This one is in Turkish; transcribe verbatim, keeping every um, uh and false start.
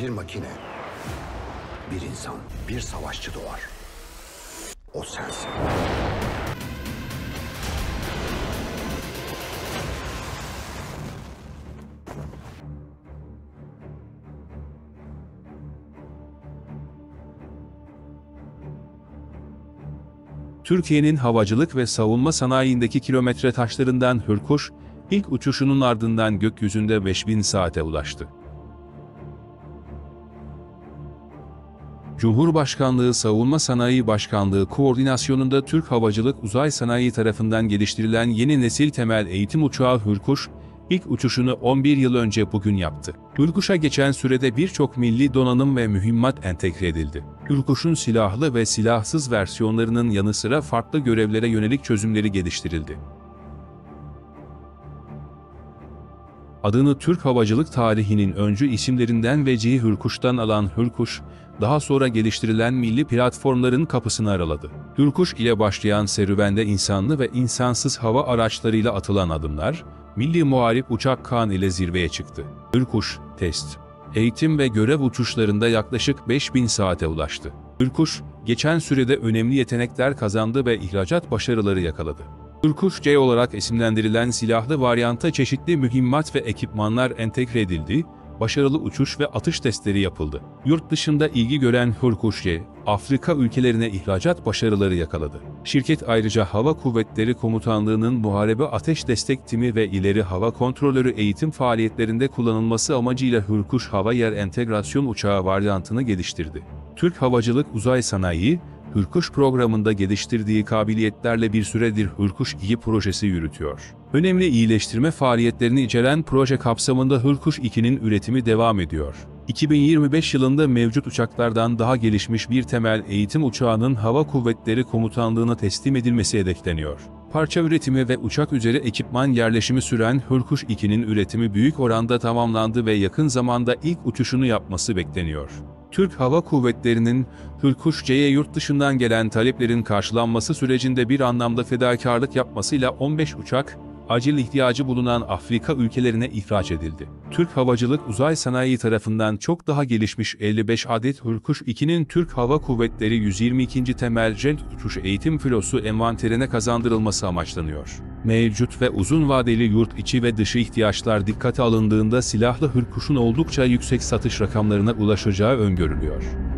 Bir makine, bir insan, bir savaşçı doğar. O sensin. Türkiye'nin havacılık ve savunma sanayindeki kilometre taşlarından Hürkuş, ilk uçuşunun ardından gökyüzünde beş bin saate ulaştı. Cumhurbaşkanlığı Savunma Sanayi Başkanlığı koordinasyonunda Türk Havacılık Uzay Sanayi tarafından geliştirilen yeni nesil temel eğitim uçağı Hürkuş, ilk uçuşunu on bir yıl önce bugün yaptı. Hürkuş'a geçen sürede birçok milli donanım ve mühimmat entegre edildi. Hürkuş'un silahlı ve silahsız versiyonlarının yanı sıra farklı görevlere yönelik çözümleri geliştirildi. Adını Türk havacılık tarihinin öncü isimlerinden Vecihi Hürkuş'tan alan Hürkuş, daha sonra geliştirilen milli platformların kapısını araladı. Hürkuş ile başlayan serüvende insanlı ve insansız hava araçlarıyla atılan adımlar, Milli Muharip Uçak Kaan ile zirveye çıktı. Hürkuş, test, eğitim ve görev uçuşlarında yaklaşık beş bin saate ulaştı. Hürkuş, geçen sürede önemli yetenekler kazandı ve ihracat başarıları yakaladı. Hürkuş C olarak isimlendirilen silahlı varyanta çeşitli mühimmat ve ekipmanlar entegre edildi, başarılı uçuş ve atış testleri yapıldı. Yurt dışında ilgi gören Hürkuş C, Afrika ülkelerine ihracat başarıları yakaladı. Şirket ayrıca Hava Kuvvetleri Komutanlığı'nın Muharebe Ateş Destek Timi ve İleri Hava Kontrolörü eğitim faaliyetlerinde kullanılması amacıyla Hürkuş Hava Yer Entegrasyon Uçağı varyantını geliştirdi. Türk Havacılık Uzay Sanayi, Hürkuş programında geliştirdiği kabiliyetlerle bir süredir Hürkuş iki projesi yürütüyor. Önemli iyileştirme faaliyetlerini içeren proje kapsamında Hürkuş iki'nin üretimi devam ediyor. iki bin yirmi beş yılında mevcut uçaklardan daha gelişmiş bir temel eğitim uçağının Hava Kuvvetleri Komutanlığı'na teslim edilmesi hedefleniyor. Parça üretimi ve uçak üzeri ekipman yerleşimi süren Hürkuş iki'nin üretimi büyük oranda tamamlandı ve yakın zamanda ilk uçuşunu yapması bekleniyor. Türk Hava Kuvvetleri'nin Hürkuş C'ye yurt dışından gelen taleplerin karşılanması sürecinde bir anlamda fedakarlık yapmasıyla on beş uçak, acil ihtiyacı bulunan Afrika ülkelerine ihraç edildi. Türk Havacılık Uzay Sanayi tarafından çok daha gelişmiş elli beş adet Hürkuş iki'nin Türk Hava Kuvvetleri yüz yirmi ikinci Temel Jet Uçuş Eğitim Filosu envanterine kazandırılması amaçlanıyor. Mevcut ve uzun vadeli yurt içi ve dışı ihtiyaçlar dikkate alındığında silahlı Hürkuş'un oldukça yüksek satış rakamlarına ulaşacağı öngörülüyor.